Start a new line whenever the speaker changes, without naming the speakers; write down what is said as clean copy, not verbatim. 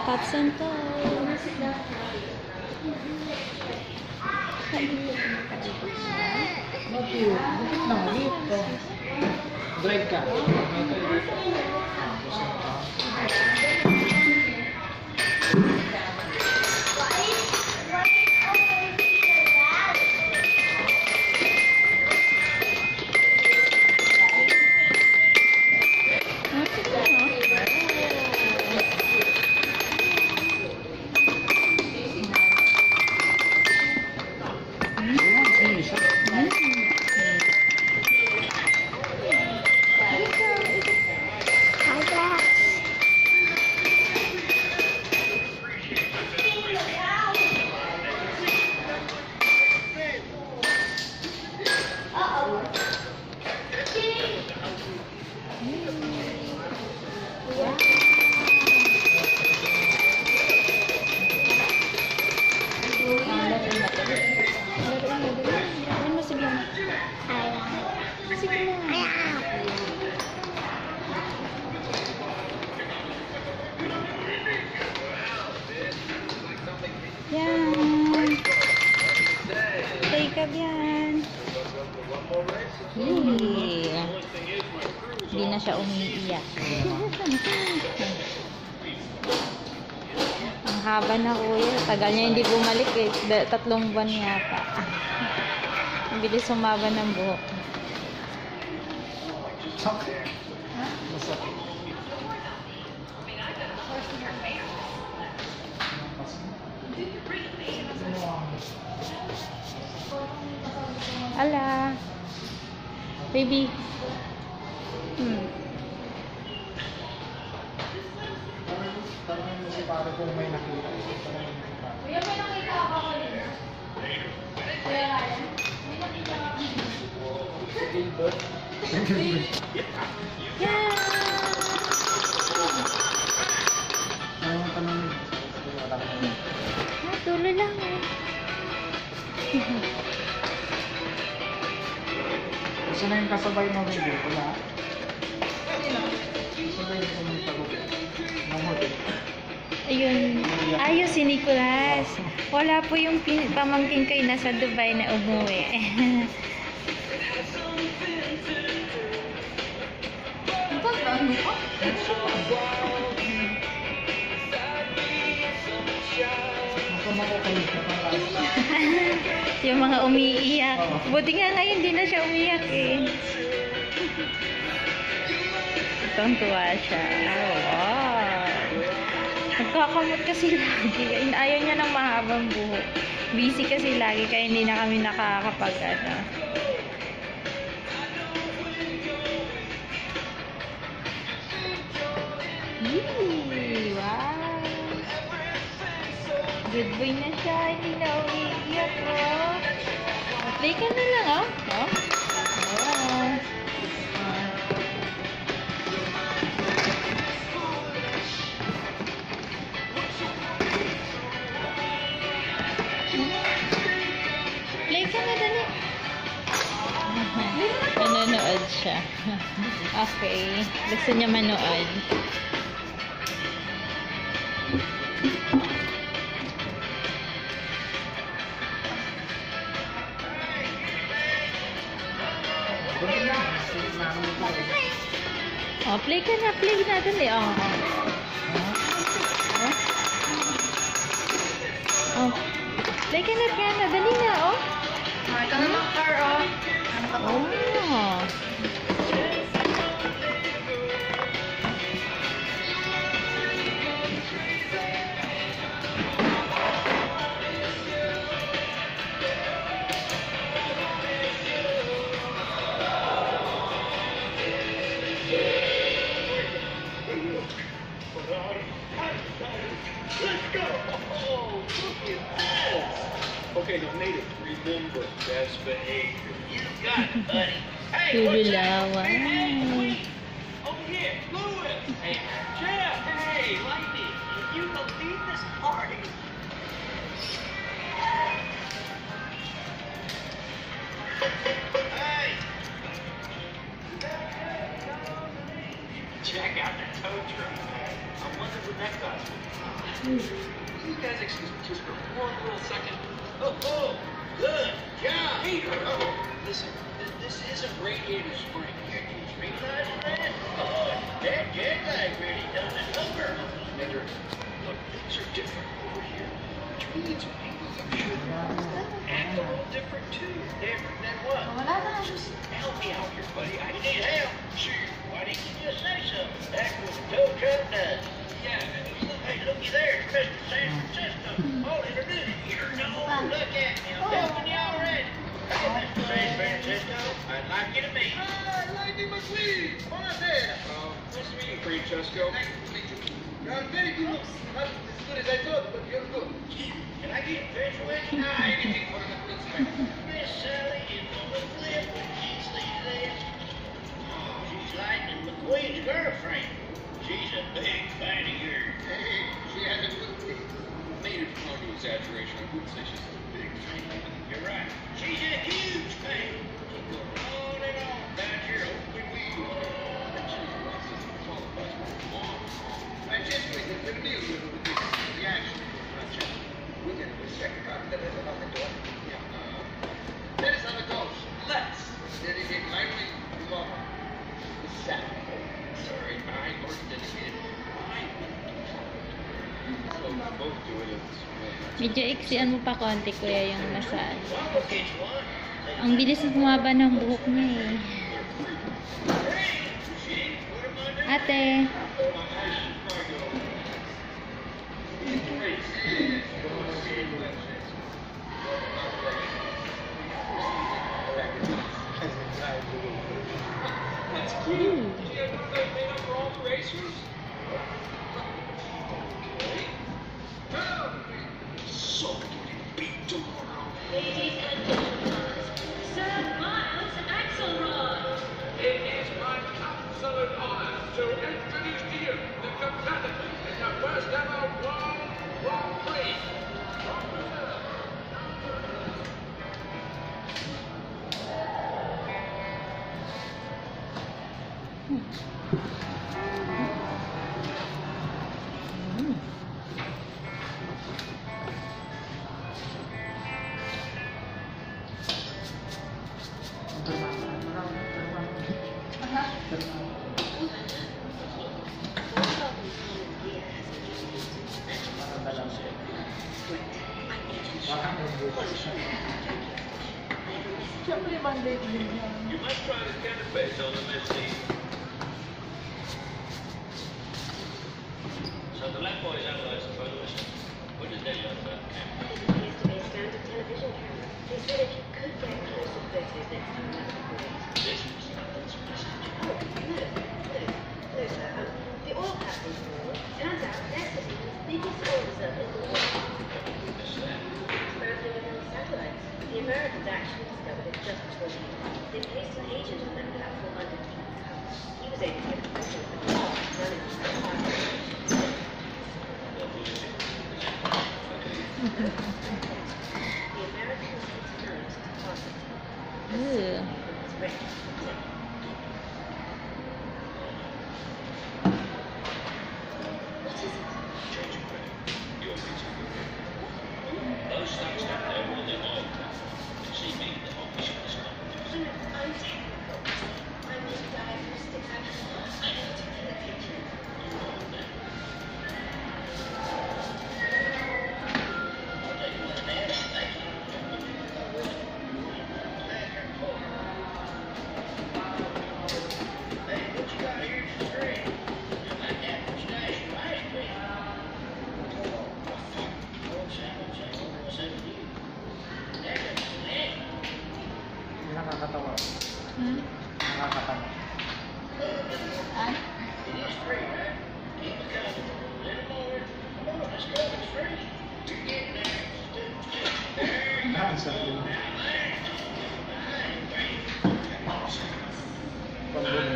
Cups and toys.
Bakit? Bakit na ulit ko? Drive ka.
Yan. Take up yan. Hindi na siya umiiyak. Ang haba na kuya. Tagal niya hindi bumalik eh. 3 buwan yata. Ang bilis sumaba ng buhok. Ala. Baby.
Tanongin mo si pare kung may nakita.
Kuya, may nakita ako kanina. Kuya Ryan, may nakita ako.
Gilbert.
Yeah!
Ano ang tanongin?
Tuloy lang eh.
Gusto na yung kasabay mo rin dito, wala? Kasabay mo yung pagod. Mamod.
Ayun. Ayos si Nicolas. Wala po yung pamangkin ko yung nasa Dubai na umuwi. Yung mga umiiyak. Buti nga ngayon, hindi na siya umiyak eh. Tuwa siya. Wow. Nagkakamot kasi lagi. Ayaw niya ng mahabang buhok. Busy kasi lagi kaya hindi na kami nakakapag ano. Wow. Good boy na siya. Hindi na umiiyak oh. Play ka na lang oh. Oh. Wow. Play ka na dali. Nanonood siya. Okay. Gusto niya manood. Oh, play ka na. Play na dali. Oh. Oh. Play ka na, Piana. Dali na, oh.
Ito na ng car, oh.
Oh.
Let's go! Oh, look at this! Okay, now native, remember best behavior. You got it, buddy. Hey, what's that? Hey, man, wait! Over here, Louis! Hey, Jeff! Hey, Lightning! Can you believe this party? Hey! Check out the tow truck. I wonder what that cost me. You guys excuse me just for one little second. Oh, good job. Hey, listen, this isn't Radiator Spring. You realize that? Oh, that guy really doesn't number. Major, look, things are different over here. Which means maybe you should act a little different too. Different than what?
Wala na.
Just help me out here, buddy. I need help. Sure. Why didn't you just say something? Act what a tow truck does. Yeah, hey, looky there. It's Mr. San Francisco. I'll introduce you. No, look at me. I'm helping you already. Hey, Mr. San Francisco. I'd like you to meet.
Ah, Lightning McQueen! Buonasera!
Nice to meet you, Francesco.
Nice to meet you. You are very good. Not as good as I thought, but you're good.
Can I get fish with you?
Ah, anything for the McQueen special.
Miss Sally is on the flip when she sees this. Oh, she's Lightning McQueen's girlfriend. She's a big fan of yours.
Hey, she has a good thing.
Maybe it's not an exaggeration. I wouldn't say she's a big fan. You're right. She's a huge fan. She goes on and on about your open wheel. But she's not qualified for long.
Francesco is familiar with this reaction. Francesco, we can do a second round. There is another door. Yeah. Let us have a toast. Let's. There is a lively tomorrow. The Saturday.
Sorry, I already dedicated mine. So we both do it.
Medyo iksian mo pa konti, kuya, yung nasa ano.
Well, we'll get you one.
Ang bilis na bumaba ng buhok niya eh.
Hey, shit, what am I doing?
Ate,
That's cute. You guys want those made up for all the racers? Okay. So getting beat tomorrow.
Ladies and gentlemen, Sir Miles Axelrod.
It is my absolute honor to introduce to you the competitor in the first ever World Grand Prix. From Brazil.
Siyempre, Monday din yan.
You must try the canapes on the machine. So the black boys analyzed the photos. What did they learn about the camera?
It used to be a standard television camera. They said if you could get closer photos next time, that would be great.
This was nothing's message.
Oh, no, sir. The oil patterns rule. Turns out their city is the biggest oil reserve in the world.
What's that?
Apparently within the satellites. The Americans actually discovered it just before we did. They placed an agent on that platform underneath the cover. He was able to get a photo of the car running on the fire.
Well, who is it? Is it? Okay.
The Americans returned to target him.
ugh.
It's ready. What is it?
Change your credit. Your pizza. Those stocks down there will live on. You see me, the office of this company.
I'm technical. I'm in diagnostics. I need to pay attention.
You know that. I'll take one man. Thank you. Hey, what you got here for free? You like that pistachio ice cream? Old salmon, what's that with you? That looks delicious.
Nakakatawa.
Hmm?
Nakakatawa.
It is free, right? Keep it coming. Little more. Come on, let's go. It's free. You're getting there. There you go.
Nasa yun.
Now there. Fine, great.
Pag